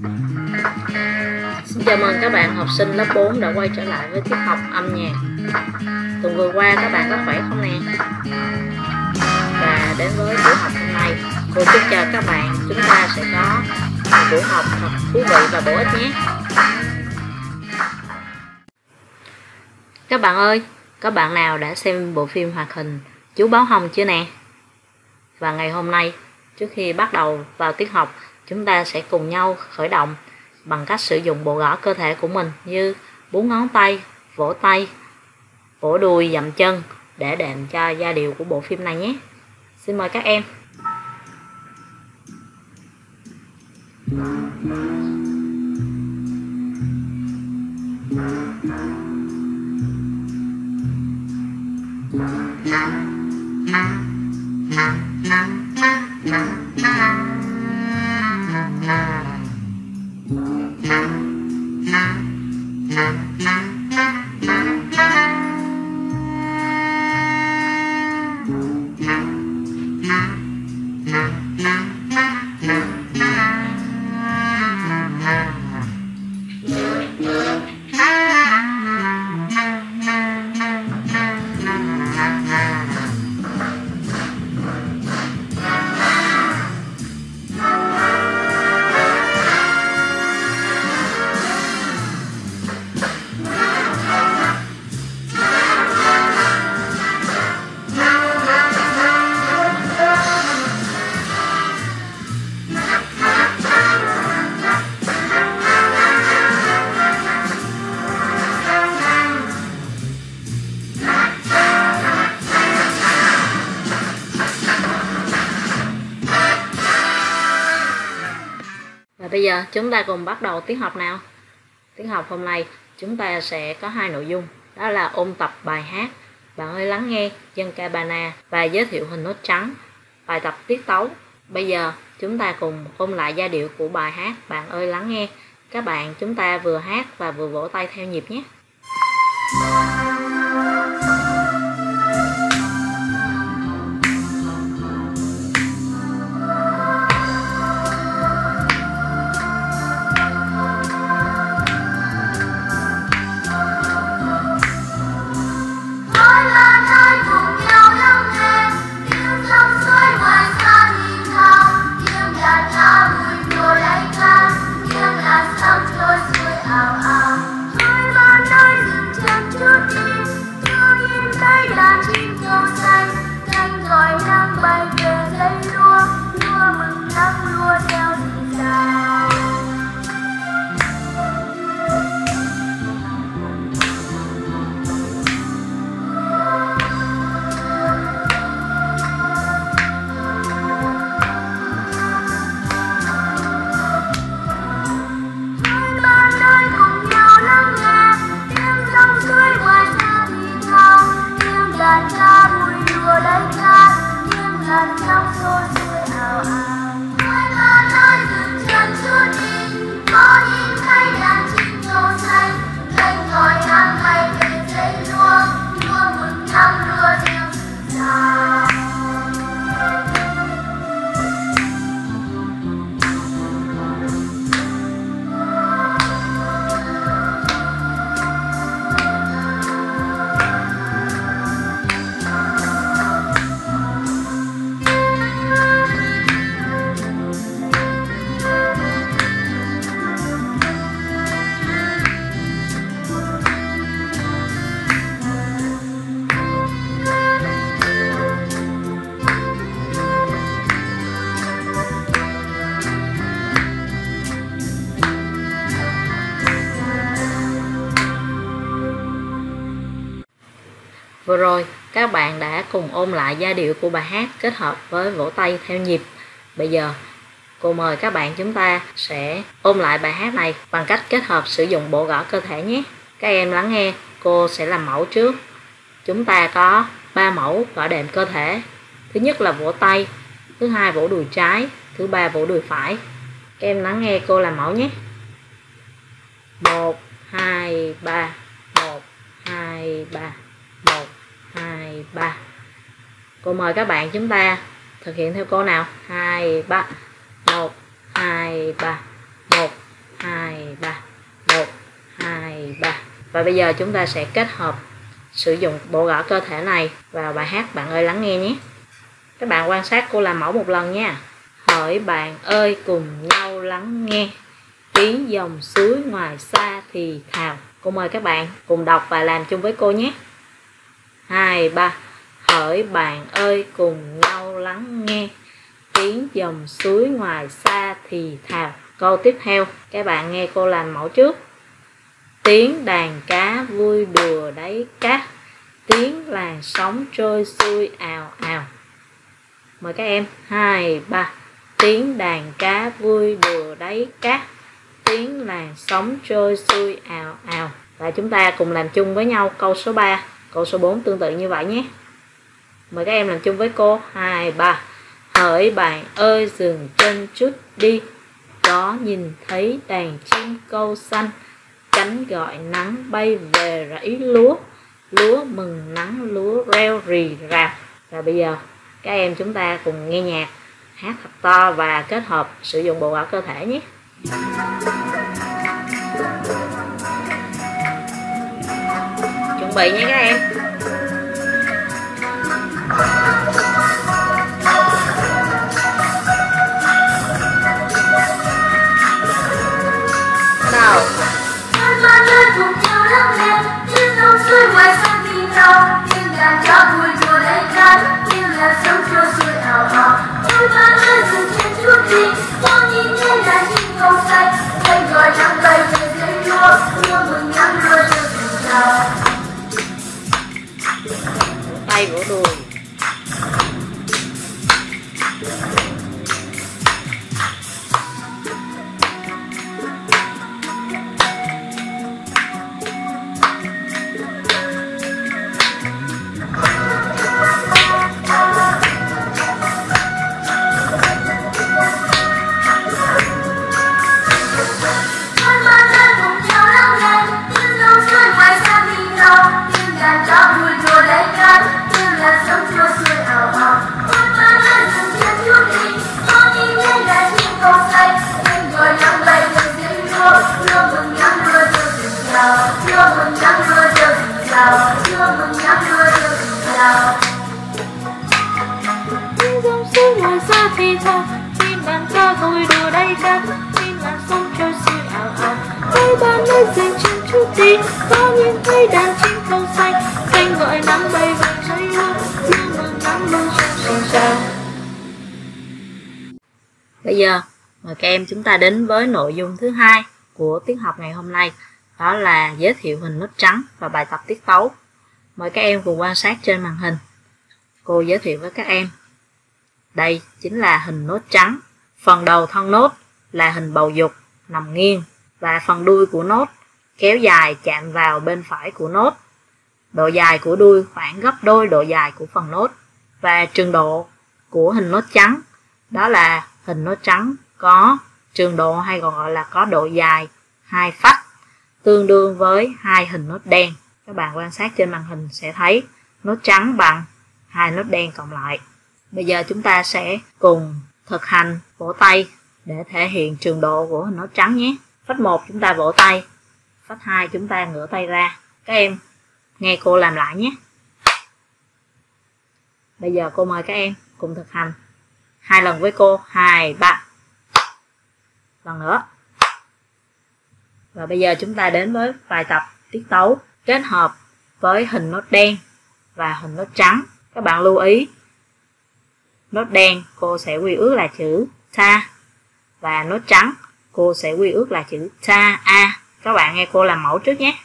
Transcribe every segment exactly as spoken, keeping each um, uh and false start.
Xin chào mừng các bạn học sinh lớp bốn đã quay trở lại với tiết học âm nhạc. Tuần vừa qua các bạn có khỏe không nè? Và đến với buổi học hôm nay, cô chúc cho các bạn chúng ta sẽ có một buổi học thật thú vị và bổ ích nhé. Các bạn ơi, có bạn nào đã xem bộ phim hoạt hình Chú Báo Hông chưa nè? Và ngày hôm nay, trước khi bắt đầu vào tiết học, chúng ta sẽ cùng nhau khởi động bằng cách sử dụng bộ gõ cơ thể của mình như búng ngón tay, vỗ tay, vỗ đùi, dậm chân để đệm cho giai điệu của bộ phim này nhé. Xin mời các em. Và bây giờ chúng ta cùng bắt đầu tiết học nào. Tiết học hôm nay chúng ta sẽ có hai nội dung, đó là ôn tập bài hát Bạn ơi lắng nghe dân ca Ba Na và giới thiệu hình nốt trắng, bài tập tiết tấu. Bây giờ chúng ta cùng ôn lại giai điệu của bài hát Bạn ơi lắng nghe. Các bạn chúng ta vừa hát và vừa vỗ tay theo nhịp nhé. Vừa rồi, các bạn đã cùng ôn lại giai điệu của bài hát kết hợp với vỗ tay theo nhịp. Bây giờ, cô mời các bạn chúng ta sẽ ôn lại bài hát này bằng cách kết hợp sử dụng bộ gõ cơ thể nhé. Các em lắng nghe, cô sẽ làm mẫu trước. Chúng ta có ba mẫu gõ đệm cơ thể. Thứ nhất là vỗ tay, thứ hai vỗ đùi trái, thứ ba vỗ đùi phải. Các em lắng nghe cô làm mẫu nhé. một, hai, ba. một, hai, ba. một, hai, ba. Cô mời các bạn chúng ta thực hiện theo cô nào. hai, ba. một, hai, ba. một, Và bây giờ chúng ta sẽ kết hợp sử dụng bộ gõ cơ thể này vào bài hát Bạn ơi lắng nghe nhé. Các bạn quan sát cô làm mẫu một lần nha. Hỡi bạn ơi cùng nhau lắng nghe, tiếng dòng suối ngoài xa thì thào. Cô mời các bạn cùng đọc và làm chung với cô nhé. Hai, ba. Hỡi bạn ơi cùng nhau lắng nghe, tiếng dòng suối ngoài xa thì thào. Câu tiếp theo, các bạn nghe cô làm mẫu trước. Tiếng đàn cá vui đùa đáy cát, tiếng làn sóng trôi xuôi ào ào. Mời các em. Hai, ba. Tiếng đàn cá vui đùa đáy cát, tiếng làn sóng trôi xuôi ào ào. Và chúng ta cùng làm chung với nhau câu số ba. Câu số bốn tương tự như vậy nhé. Mời các em làm chung với cô. Hai, ba. Hỡi bạn ơi dừng chân chút đi, có nhìn thấy đàn chim câu xanh, cánh gọi nắng bay về rẫy lúa, lúa mừng nắng lúa reo rì rào. Và bây giờ các em chúng ta cùng nghe nhạc, hát thật to và kết hợp sử dụng bộ gõ cơ thể nhé. Chuẩn bị nhé các em. Nào. Tay vỗ đùi. Dòng suối ngoài xa thì thào, chim đàn ca vui đùa đáy cát, tiếng làn sóng trôi xuôi ào ào. Hỡi bạn ơi dừng chân chút đi, có nhìn thấy đàn chim câu xanh, cánh gọi nắng bay về rẫy lúa, lúa mừng nắng mưa xôn xao. Bây giờ mời các em chúng ta đến với nội dung thứ hai của tiết học ngày hôm nay, đó là giới thiệu hình nốt trắng và bài tập tiết tấu. Mời các em cùng quan sát trên màn hình. Cô giới thiệu với các em. Đây chính là hình nốt trắng. Phần đầu thân nốt là hình bầu dục nằm nghiêng và phần đuôi của nốt kéo dài chạm vào bên phải của nốt. Độ dài của đuôi khoảng gấp đôi độ dài của phần nốt. Và trường độ của hình nốt trắng đó là hình nốt trắng có trường độ hay còn gọi là có độ dài hai phách, tương đương với hai hình nốt đen. Các bạn quan sát trên màn hình sẽ thấy nốt trắng bằng hai nốt đen cộng lại. Bây giờ chúng ta sẽ cùng thực hành vỗ tay để thể hiện trường độ của hình nốt trắng nhé. Phách một chúng ta vỗ tay, phách hai chúng ta ngửa tay ra. Các em nghe cô làm lại nhé. Bây giờ cô mời các em cùng thực hành hai lần với cô. Hai, ba. Lần nữa. Và bây giờ chúng ta đến với bài tập tiết tấu kết hợp với hình nốt đen và hình nốt trắng. Các bạn lưu ý, nốt đen cô sẽ quy ước là chữ ta, và nốt trắng cô sẽ quy ước là chữ ta a. Các bạn nghe cô làm mẫu trước nhé.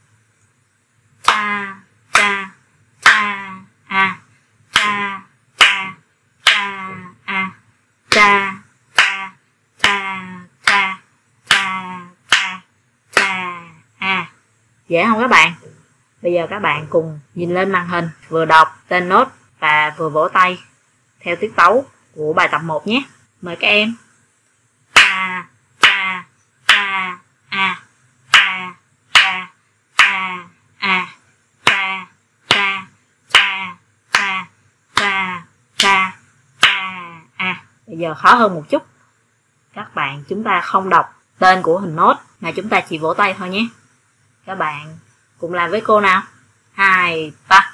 Ta ta ta a, ta ta ta a, ta ta ta ta ta ta ta a. Dễ không các bạn? Bây giờ các bạn cùng nhìn lên màn hình, vừa đọc tên nốt và vừa vỗ tay theo tiết tấu của bài tập một nhé. Mời các em. Ta ta ta a, ta ta ta a, ta ta ta ta ta ta ta a. Bây giờ khó hơn một chút. Các bạn chúng ta không đọc tên của hình nốt mà chúng ta chỉ vỗ tay thôi nhé. Các bạn cùng làm với cô nào. Hai, ba.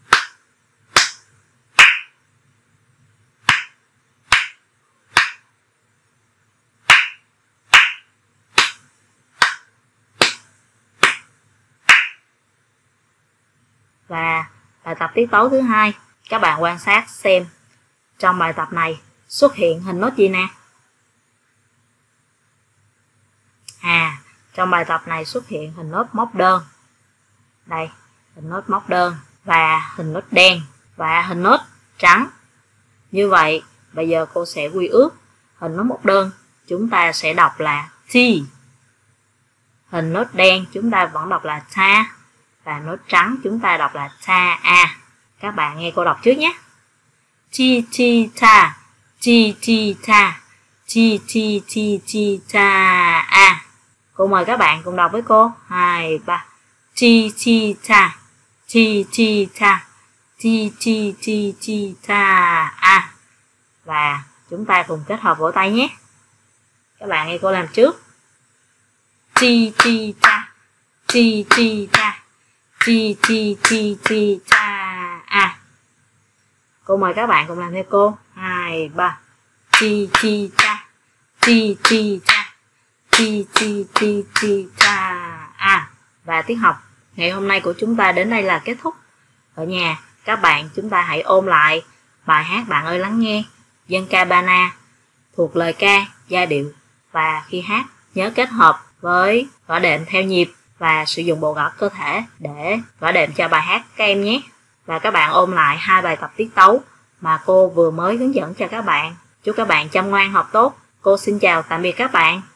Và bài tập tiết tấu thứ hai, các bạn quan sát xem trong bài tập này xuất hiện hình nốt gì nè. À, trong bài tập này xuất hiện hình nốt móc đơn. Đây, hình nốt móc đơn và hình nốt đen và hình nốt trắng. Như vậy, bây giờ cô sẽ quy ước hình nốt móc đơn chúng ta sẽ đọc là T. Hình nốt đen chúng ta vẫn đọc là ta. Và nốt trắng chúng ta đọc là ta a. Các bạn nghe cô đọc trước nhé. Ti ti ta, ti ti ta, ti ti ti ti ta a. Cô mời các bạn cùng đọc với cô. Hai, ba. Ti ti ta, ti ti ta, ti ti ti ti ta a. Và chúng ta cùng kết hợp vỗ tay nhé. Các bạn nghe cô làm trước. Ti ti ta, ti ti ta, ti ti ti ti ta a. Cô mời các bạn cùng làm theo cô. Hai, ba. Ti ti ta, ti ti ta, ti ti ti ti ta a. Và tiết học ngày hôm nay của chúng ta đến đây là kết thúc. Ở nhà các bạn chúng ta hãy ôn lại bài hát Bạn ơi lắng nghe, dân ca Ba Na thuộc lời ca, giai điệu, và khi hát nhớ kết hợp với gõ đệm theo nhịp và sử dụng bộ gõ cơ thể để gõ đệm cho bài hát các em nhé. Và các bạn ôn lại hai bài tập tiết tấu mà cô vừa mới hướng dẫn cho các bạn. Chúc các bạn chăm ngoan học tốt. Cô xin chào tạm biệt các bạn.